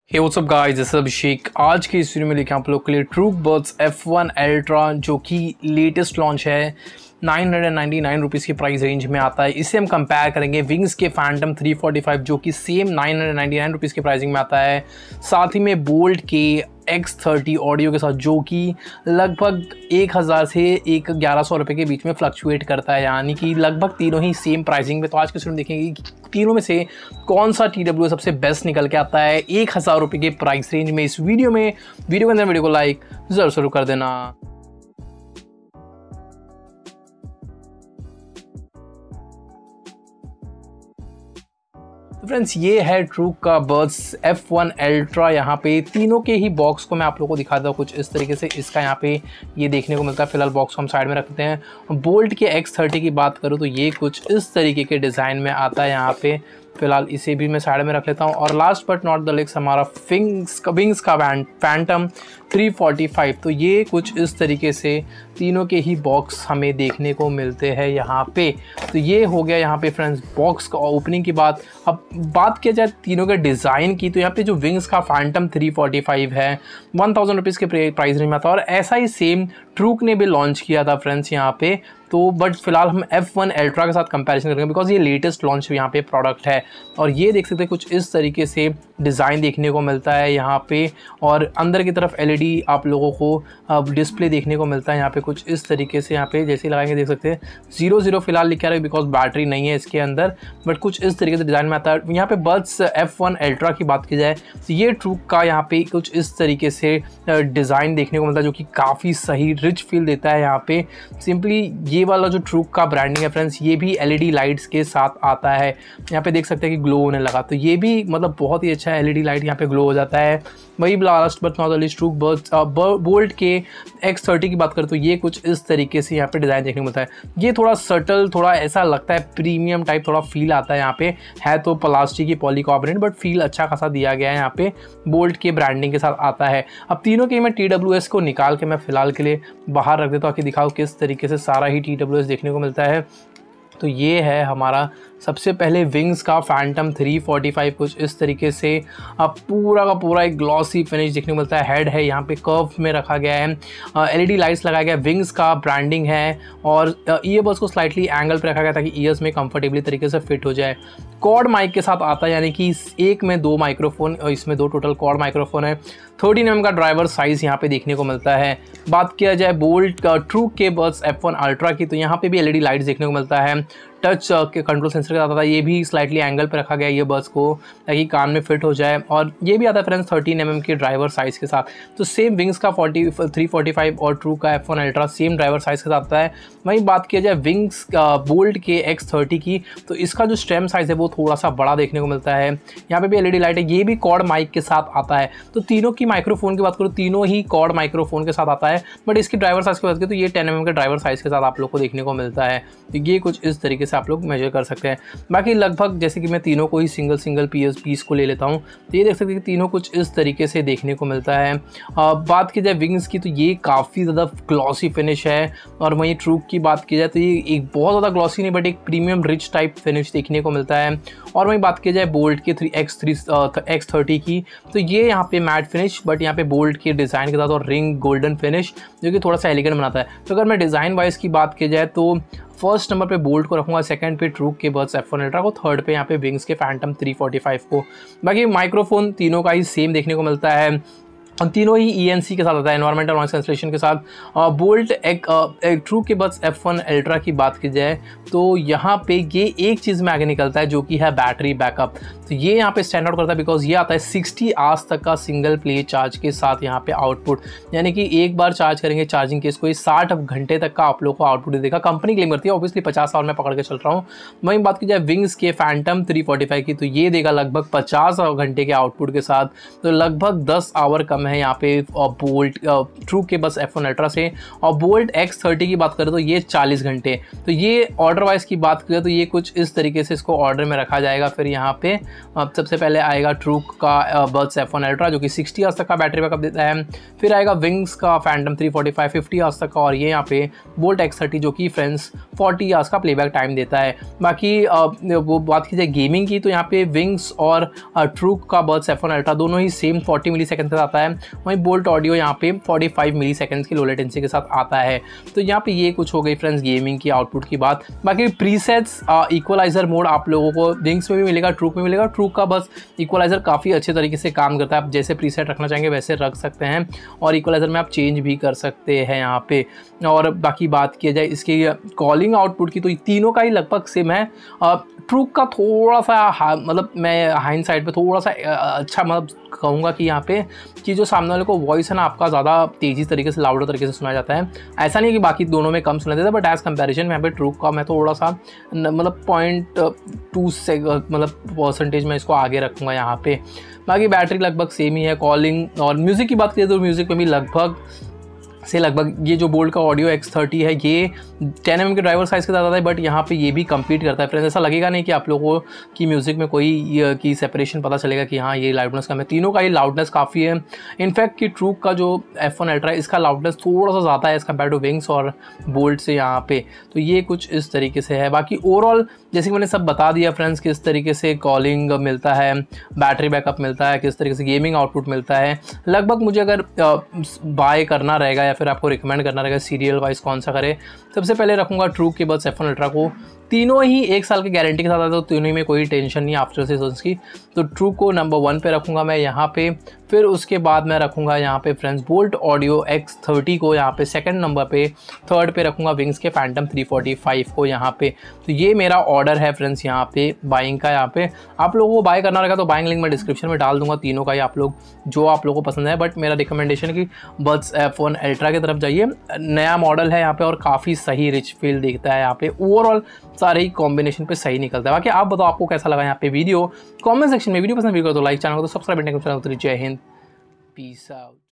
Hey what's up guys, this is Abhishek. आज की इस वीडियो में लेके आप लोग के लिए ट्रूक बड्स F1 अल्ट्रा जो कि लेटेस्ट लॉन्च है, 999 रुपीज़ की प्राइस रेंज में आता है। इसे हम कंपेयर करेंगे विंग्स के फैंटम 345 जो कि सेम 999 रुपीज़ की प्राइसिंग में आता है, साथ ही में बोल्ट के X30 ऑडियो के साथ जो कि लगभग 1000 से 1100 रुपये के बीच में फ्लक्चुएट करता है, यानी कि लगभग तीनों ही सेम प्राइसिंग में। तो आज के स्टूडेंट देखेंगे कि तीनों में से कौन सा TW सबसे बेस्ट निकल के आता है 1000 रुपये के प्राइस रेंज में। इस वीडियो के अंदर वीडियो को लाइक ज़रूर कर देना। फ्रेंड्स, ये है ट्रूक का बड्स F1 अल्ट्रा। यहाँ पे तीनों के ही बॉक्स को मैं आप लोगों को दिखाता हूँ कुछ इस तरीके से। इसका यहाँ पे ये देखने को मिलता है। फिलहाल बॉक्स को हम साइड में रखते हैं। बोल्ट के X30 की बात करूँ तो ये कुछ इस तरीके के डिज़ाइन में आता है। यहाँ पे फिलहाल इसे भी मैं साइड में रख लेता हूँ। और last but not the least हमारा विंग्स का फैंटम 345। तो ये कुछ इस तरीके से तीनों के ही बॉक्स हमें देखने को मिलते हैं यहाँ पे। तो ये हो गया यहाँ पे फ्रेंड्स बॉक्स का ओपनिंग की बात। अब बात किया जाए तीनों के डिज़ाइन की, तो यहाँ पे जो विंग्स का फैंटम 345 है 1000 रुपीज़ के प्राइस रेंज में आता है। और ऐसा ही सेम ट्रूक ने भी लॉन्च किया था फ्रेंड्स यहाँ पे। तो बट फिलहाल हम F1 अल्ट्रा के साथ कंपैरिजन करेंगे बिकॉज ये लेटेस्ट लॉन्च यहाँ पे प्रोडक्ट है। और ये देख सकते हैं कुछ इस तरीके से डिज़ाइन देखने को मिलता है यहाँ पे। और अंदर की तरफ LED आप लोगों को डिस्प्ले देखने को मिलता है यहाँ पे कुछ इस तरीके से। यहाँ पे जैसे लगाएंगे देख सकते हैं 00 फिलहाल लिखा है बिकॉज बैटरी नहीं है इसके अंदर, बट कुछ इस तरीके से डिज़ाइन में आता है। यहाँ पे बड्स F1 अल्ट्रा की बात की जाए तो ये ट्रूक का यहाँ पे कुछ इस तरीके से डिज़ाइन देखने को मिलता है जो कि काफ़ी सही रिच फील देता है यहाँ पे। सिंपली ये वाला जो ट्रूक का ब्रांडिंग है फ्रेंड्स, ये भी LED लाइट्स के साथ आता है। यहाँ पे देख सकते हैं कि ग्लो होने लगा, तो ये भी मतलब बहुत ही अच्छा है। LED लाइट यहाँ पे ग्लो हो जाता है। वही last but not the least Truke Bolt के X30 की बात करें तो ये कुछ इस तरीके से यहाँ पे डिज़ाइन देखने को मिलता है। ये थोड़ा सटल, थोड़ा ऐसा लगता है प्रीमियम टाइप थोड़ा फील आता है यहाँ पे। है तो प्लास्टिक की पॉलीकार्बोनेट बट फील अच्छा खासा दिया गया है यहाँ पे। बोल्ट के ब्रांडिंग के साथ आता है। अब तीनों के मैं TWS को निकाल के मैं फ़िलहाल के लिए बाहर रख देता हूँ कि दिखाओ किस तरीके से सारा ही TWS देखने को मिलता है। तो ये है हमारा सबसे पहले विंग्स का फैंटम 345 कुछ इस तरीके से। अब पूरा का पूरा एक ग्लॉसी फिनिश देखने को मिलता है। हेड है यहाँ पे कर्व में रखा गया है। LED लाइट्स लगाया गया, विंग्स का ब्रांडिंग है। और ईयरबड्स को स्लाइटली एंगल पे रखा गया ताकि ईयर्स में कंफर्टेबली तरीके से फिट हो जाए। कॉर्ड माइक के साथ आता है, यानी कि एक में 2 माइक्रोफोन और इसमें 2 टोटल कॉर्ड माइक्रोफोन है। 13 mm का ड्राइवर साइज़ यहाँ पे देखने को मिलता है। बात किया जाए बोल्ट का ट्रूक के बड्स F1 अल्ट्रा की, तो यहाँ पे भी LED लाइट्स देखने को मिलता है। टच के कंट्रोल सेंसर के साथ आता है। ये भी स्लाइटली एंगल पे रखा गया है ये बड्स को ताकि कान में फिट हो जाए। और ये भी आता है फ्रेंड्स 13 mm के ड्राइवर साइज़ के साथ। तो सेम विंग्स का 345 और ट्रूक का F1 ultra same driver size के साथ आता है। वहीं बात किया जाए विंग्स का बोल्ट के X30 की, तो इसका जो स्टेम साइज़ है वो थोड़ा सा बड़ा देखने को मिलता है। यहाँ पे भी LED लाइट है। ये भी कॉर्ड माइक के साथ आता है। तो तीनों की माइक्रोफोन की बात करूँ, तीनों ही कॉर्ड माइक्रोफोन के साथ आता है। बट इसकी ड्राइवर साइज़ की बात करें तो ये 10 mm के ड्राइवर साइज़ के साथ आप लोग को देखने को मिलता है। तो ये कुछ इस तरीके से आप लोग मेजर कर सकते हैं। बाकी लगभग जैसे कि मैं तीनों को ही सिंगल पीस को ले लेता हूँ, तो ये देख सकते हैं कि तीनों कुछ इस तरीके से देखने को मिलता है। बात की जाए विंग्स की, तो ये काफ़ी ज़्यादा ग्लॉसी फिनिश है। और वहीं ट्रूक की बात की जाए तो ये एक बहुत ज़्यादा ग्लॉसी नहीं बट एक प्रीमियम रिच टाइप फिनिश देखने को मिलता है। और वहीं बात की जाए बोल्ट के X30 की, तो ये यहाँ पे मैट फिनिश बट यहाँ पे बोल्ट के डिज़ाइन के साथ और रिंग गोल्डन फिनिश जो कि थोड़ा सा एलिगेंट बनाता है। तो अगर मैं डिज़ाइन वाइज की बात की जाए तो फर्स्ट नंबर पे बोल्ट को रखूँगा, सेकंड पे ट्रूक के बड्स F1 अल्ट्रा को, थर्ड पे यहाँ पे विंग्स के फैंटम 345 को। बाकी माइक्रोफोन तीनों का ही सेम देखने को मिलता है। तीनों ही ENC के साथ आता है, एनवायरमेंटल नॉइस कैंसलेशन के साथ। बोल्ट ट्रूक के बड्स F1 अल्ट्रा की बात की जाए तो यहाँ पे ये एक चीज़ में आगे निकलता है जो कि है बैटरी बैकअप। तो ये यहाँ पे स्टैंड आउट करता है बिकॉज ये आता है 60 आवर्स तक का सिंगल प्ले चार्ज के साथ यहाँ पे आउटपुट, यानी कि एक बार चार्ज करेंगे चार्जिंग केस को 60 घंटे तक का आप लोग को आउटपुट देगा। कंपनी क्लेम करती है, ऑब्वियसली 50 आवर में पकड़ के चल रहा हूँ। वहीं बात की जाए विंग्स के फैंटम 345 की, तो ये देगा लगभग 50 घंटे के आउटपुट के साथ। तो लगभग 10 आवर का हम हैं यहाँ पे बोल्ट ट्रू के बस F1 अल्ट्रा से। और बोल्ट X30 की बात करें तो ये 40 घंटे। तो ये ऑर्डर वाइज की बात करें तो ये कुछ इस तरीके से इसको ऑर्डर में रखा जाएगा। फिर यहाँ पे सबसे पहले आएगा ट्रू का बड्स F1 अल्ट्रा जो कि 60 आवर्स तक का बैटरी बैकअप देता है। फिर आएगा विंग्स का फैंटम 345 50 आवर्स तक का, और ये यहाँ पे बोल्ट X30 जो कि फ्रेंड्स 40 आवर्स का प्लेबैक टाइम देता है। बाकी वो बात की जाए गेमिंग की तो यहाँ पे विंग्स और ट्रू का बड्स F1 अल्ट्रा दोनों ही सेम 40 मिली सेकेंड के साथ आता है। वहीं बोल्ट ऑडियो यहाँ पे 45 मिली सेकेंड्स की लो लेटेंसी के साथ आता है। तो यहाँ पे ये कुछ हो गई फ्रेंड्स गेमिंग की आउटपुट की बात। बाकी प्रीसेट्स इक्वलाइजर मोड आप लोगों को विंग्स में भी मिलेगा, ट्रू में मिलेगा। ट्रू का बस इक्वलाइजर काफ़ी अच्छे तरीके से काम करता है, आप जैसे प्रीसेट रखना चाहेंगे वैसे रख सकते हैं, और इक्वलाइजर में आप चेंज भी कर सकते हैं यहाँ पे। और बाकी बात की जाए इसकी कॉलिंग आउटपुट की तो तीनों का ही लगभग सेम है। ट्रू का थोड़ा सा मतलब मैं हाइंड साइड पे थोड़ा सा अच्छा मतलब कहूँगा कि यहाँ पे कि जो सामने वाले को वॉइस है ना आपका ज़्यादा तेज़ी तरीके से लाउडर तरीके से सुना जाता है। ऐसा नहीं कि बाकी दोनों में कम सुना देता है, बट एज़ कंपैरिजन में यहाँ पे ट्रू का मैं थोड़ा सा मतलब 0.2 से मतलब परसेंटेज में इसको आगे रखूँगा यहाँ पे। बाकी बैटरी लगभग सेम ही है। कॉलिंग और म्यूज़िक की बात करें तो म्यूज़िक में भी लगभग ये जो बोल्ट का ऑडियो X30 है ये 10 mm के ड्राइवर साइज़ के साथ आता है, बट यहाँ पे ये भी कम्पीट करता है फ्रेंड्स। ऐसा लगेगा नहीं कि आप लोगों की म्यूज़िक में कोई की सेपरेशन पता चलेगा कि हाँ ये लाउडनेस कम है। तीनों का ही लाउडनेस काफ़ी है। इनफैक्ट कि ट्रू का जो F1 अल्ट्रा है इसका लाउडनेस थोड़ा सा ज़्यादा है एज़ कम्पेयर टू विंग्स और बोल्ट से यहाँ पे। तो ये कुछ इस तरीके से है। बाकी ओवरऑल जैसे कि मैंने सब बता दिया फ्रेंड्स, किस तरीके से कॉलिंग मिलता है, बैटरी बैकअप मिलता है, किस तरीके से गेमिंग आउटपुट मिलता है। लगभग मुझे अगर बाय करना रहेगा या फिर आपको रिकमेंड करना रहेगा सीरियल वाइज कौन सा करे, सबसे पहले रखूँगा ट्रू के बड्स F1 अल्ट्रा को। तीनों ही 1 साल की गारंटी के साथ आते हैं, तो तीनों में कोई टेंशन नहीं आफ्टर सेशंस की। तो ट्रू को नंबर 1 पे रखूँगा मैं यहाँ पे। फिर उसके बाद मैं रखूँगा यहाँ पे फ्रेंड्स बोल्ट ऑडियो X30 को यहाँ पे सेकंड नंबर पे। थर्ड पे रखूँगा विंग्स के फैंटम 345 को यहाँ पे। तो ये मेरा ऑर्डर है फ्रेंड्स यहाँ पे बाइंग का। यहाँ पे आप लोगों को बाय करना रहेगा तो बाइंग लिंक मैं डिस्क्रिप्शन में डाल दूँगा तीनों का ही, आप लोग जो आप लोगों को पसंद है। बट मेरा रिकमेंडेशन है कि बड्स F1 अल्ट्रा की तरफ जाइए। नया मॉडल है यहाँ पे और काफ़ी सही रिच फील दिखता है यहाँ पे। ओवरऑल सारे ही कॉम्बिनेशन पे सही निकलता है। बाकी आप बताओ आपको कैसा लगा यहाँ पे वीडियो, कमेंट सेक्शन में वीडियो पसंद वीडियो को तो लाइक, चैनल को तो सब्सक्राइब, चैनल को जय हिंद, पीस आउट।